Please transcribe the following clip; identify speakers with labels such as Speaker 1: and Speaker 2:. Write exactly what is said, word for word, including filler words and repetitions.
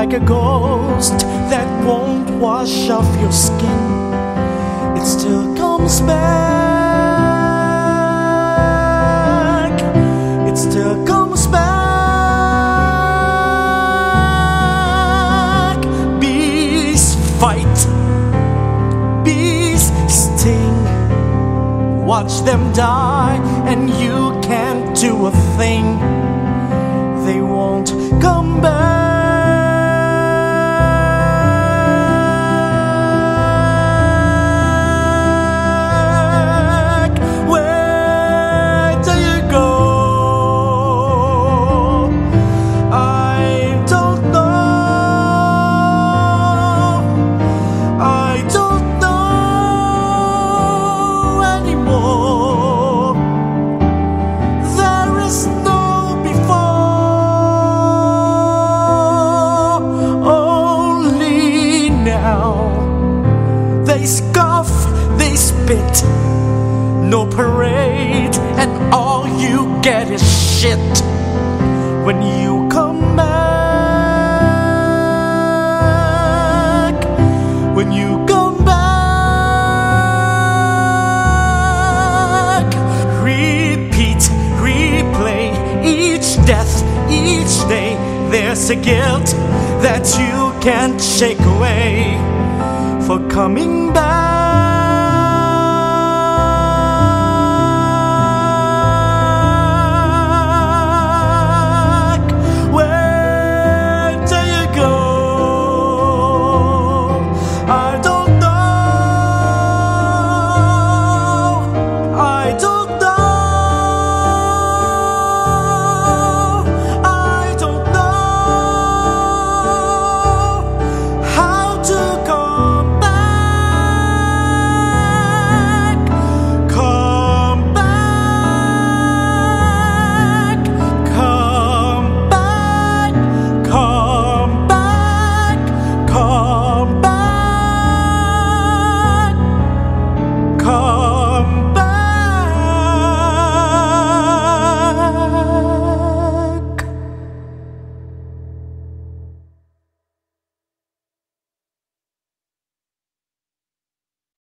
Speaker 1: like a ghost that won't wash off your skin. It still comes back. It still comes back. Bees fight. Bees sting. Watch them die and you can't do a thing. They won't come back. No parade, and all you get is shit when you come back. When you come back. Repeat, replay, each death, each day. There's a guilt that you can't shake away for coming back.